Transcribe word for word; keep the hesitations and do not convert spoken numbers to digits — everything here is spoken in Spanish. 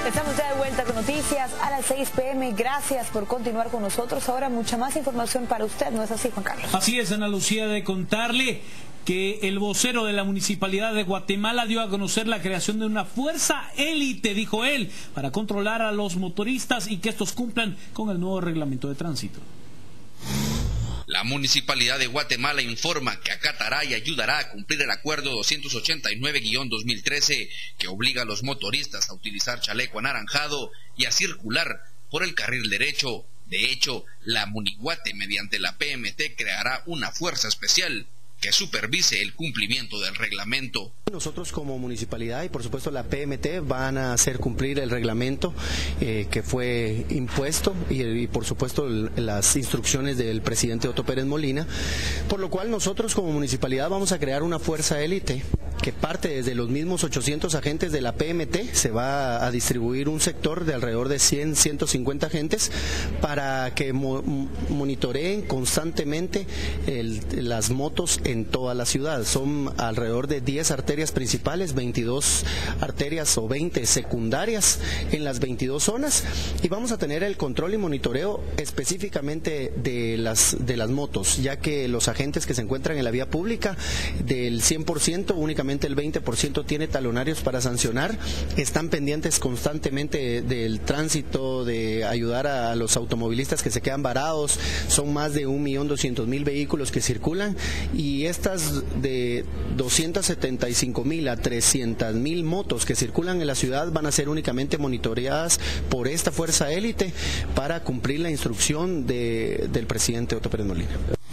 Estamos ya de vuelta con noticias a las seis pe eme. Gracias por continuar con nosotros. Ahora mucha más información para usted, ¿no es así, Juan Carlos? Así es, Ana Lucía, de contarle que el vocero de la Municipalidad de Guatemala dio a conocer la creación de una fuerza élite, dijo él, para controlar a los motoristas y que estos cumplan con el nuevo reglamento de tránsito. La Municipalidad de Guatemala informa que acatará y ayudará a cumplir el acuerdo doscientos ochenta y nueve guión dos mil trece que obliga a los motoristas a utilizar chaleco anaranjado y a circular por el carril derecho. De hecho, la Muniguate mediante la pe eme te creará una fuerza especial que supervise el cumplimiento del reglamento. Nosotros como municipalidad y por supuesto la pe eme te van a hacer cumplir el reglamento eh, que fue impuesto y, y por supuesto el, las instrucciones del presidente Otto Pérez Molina, por lo cual nosotros como municipalidad vamos a crear una fuerza élite que parte desde los mismos ochocientos agentes de la pe eme te. Se va a distribuir un sector de alrededor de cien, ciento cincuenta agentes para que mo monitoreen constantemente el, las motos en toda la ciudad. Son alrededor de diez arterias principales, veintidós arterias o veinte secundarias en las veintidós zonas, y vamos a tener el control y monitoreo específicamente de las, de las motos, ya que los agentes que se encuentran en la vía pública, del cien por ciento, únicamente el veinte por ciento tiene talonarios para sancionar. Están pendientes constantemente del tránsito, de ayudar a los automovilistas que se quedan varados. Son más de un millón doscientos mil vehículos que circulan, y estas de doscientos setenta y cinco mil a trescientas mil motos que circulan en la ciudad van a ser únicamente monitoreadas por esta fuerza élite para cumplir la instrucción de, del presidente Otto Pérez Molina.